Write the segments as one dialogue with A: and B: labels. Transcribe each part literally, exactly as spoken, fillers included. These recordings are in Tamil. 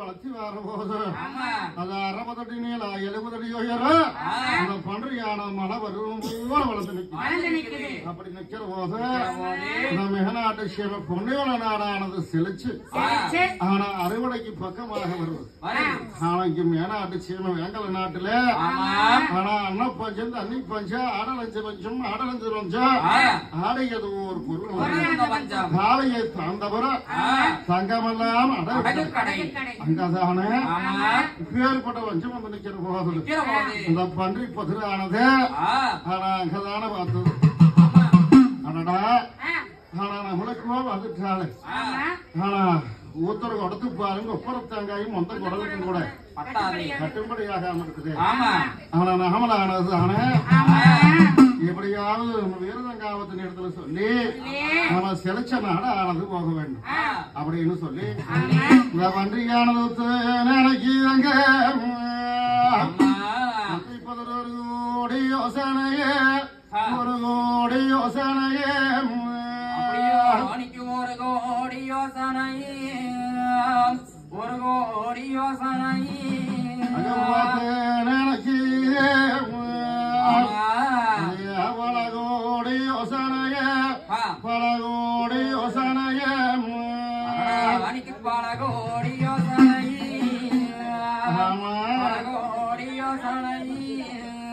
A: வளர்ச்சி வரும்போது அது அறுபது நீள எழுபது அடி உயர அந்த பன்றியான மழை வரும் போல வளர்ந்து நிற்கும். அப்படி நிக்கிற போது இந்த மிகநாட்டு சீமை பொன்னிவள நாடானது செழிச்சு ஆனா அறுவடைக்கு பக்கமாக வருவது. ஆனா இங்க மேநாட்டு சீமை வேங்கல நாட்டுல ஆனா அண்ணா பஞ்சம் தண்ணி பஞ்சம் ஆடலஞ்சு பஞ்சம் ஆடலஞ்சு பஞ்சம் ஆடையது ஒரு பொருள் காலையை தாண்டவர தங்கமெல்லாம் அங்கதானே பேர்பட்ட வஞ்சம் வந்து நிக்கிற போது இந்த பன்றி பதிரானது ஆனா அங்கதான பார்த்தது. ஆனாடா ஆனா நம்மளுக்குமோ வந்துட்டாளு ஆனா ஊத்தர கொடுத்து பாருங்க ஒப்பர தேங்காயும் மொந்த குடலுக்கும் கூட கட்டுப்படியாகாம இருக்குது. ஆனா நாமளானது ஆனா எப்படியாவது வீரதங்காவத்தின் இடத்துல சொல்லி நம்ம செலுச்ச நாட ஆனது போக வேண்டும் அப்படின்னு சொல்லி இந்த பன்றியானது நினைக்கிறாங்க. பதினோரு கோடி யோசனையே ஒரு கோடி யோசனையே
B: ஒரு கோடி யோசனையே ஒரு கோடி யோசனையே
A: நினைக்கிறேன் பல கோடி யோசனைய பல கோடி யோசனைய
B: பல கோடி யோசனையே பல கோடி யோசனையே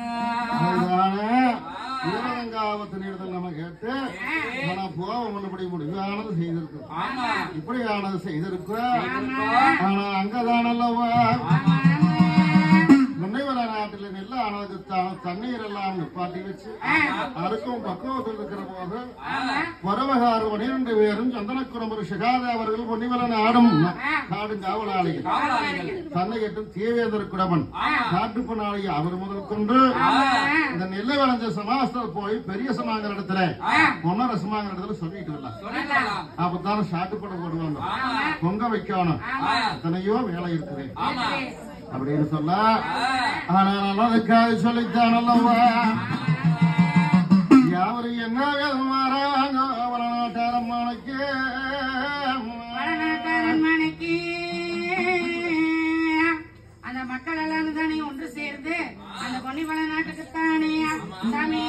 A: வீரதங்காவத்தின் இடத்தில் நம்ம கேட்டு ஆனா போவோம் இப்படி முடிவானது செய்திருக்கு இப்படியானது செய்திருக்கு. ஆனா அங்கதானல்லவா முன்னைவர நாட்டில நெல்ல ஆனதுக்கு தண்ணீர் எல்லாம் நிப்பாட்டி வச்சு அதுக்கும் பக்குவத்தில் இருக்கிற போது பரவகாறு பனிரெண்டு பேரும் சந்தனக்குரம்பர் சிகாத அவர்கள் பொன்னிவர நாடும் நாடும் காவலாளிகள் தன்னை எட்டும் தேவேந்திர குடவன் காட்டுப்பனாளி அவர் முதல் கொண்டு இந்த நெல்லை விளைஞ்ச சமாஸ்தல் போய் பெரிய சமாங்கிற இடத்துல பொன்னர சமாங்கிற இடத்துல சொல்லிட்டு வரலாம். அப்பதான சாட்டுப்பட போடுவாங்க பொங்க வைக்கணும் எத்தனையோ வேலை இருக்குது அப்படின்னு சொல்ல ஆனா நல்லதுக்காக சொல்லித்தானல்லவா யாவரு என்ன வேதம் வராங்க வளநாட்டாரம்மனுக்கு
C: வளநாட்டாரம்மனுக்கு அந்த மக்கள் எல்லாம் தானே ஒன்று சேர்ந்து அந்த பொன்னி வளநாட்டுக்குத்தானே சாமி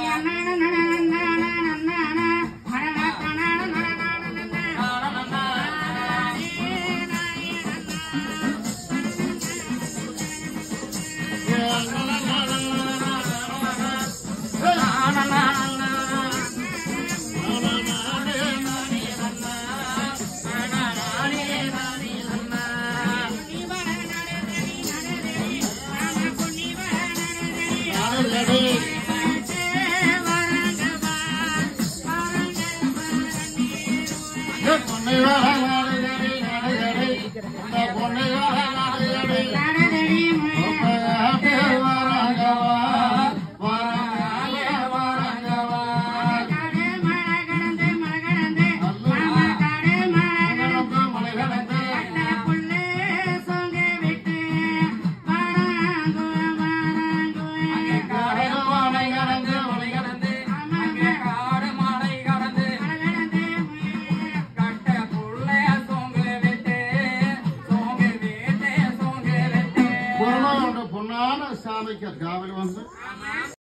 A: பொன்னான சாமிக்கு காவல் வந்து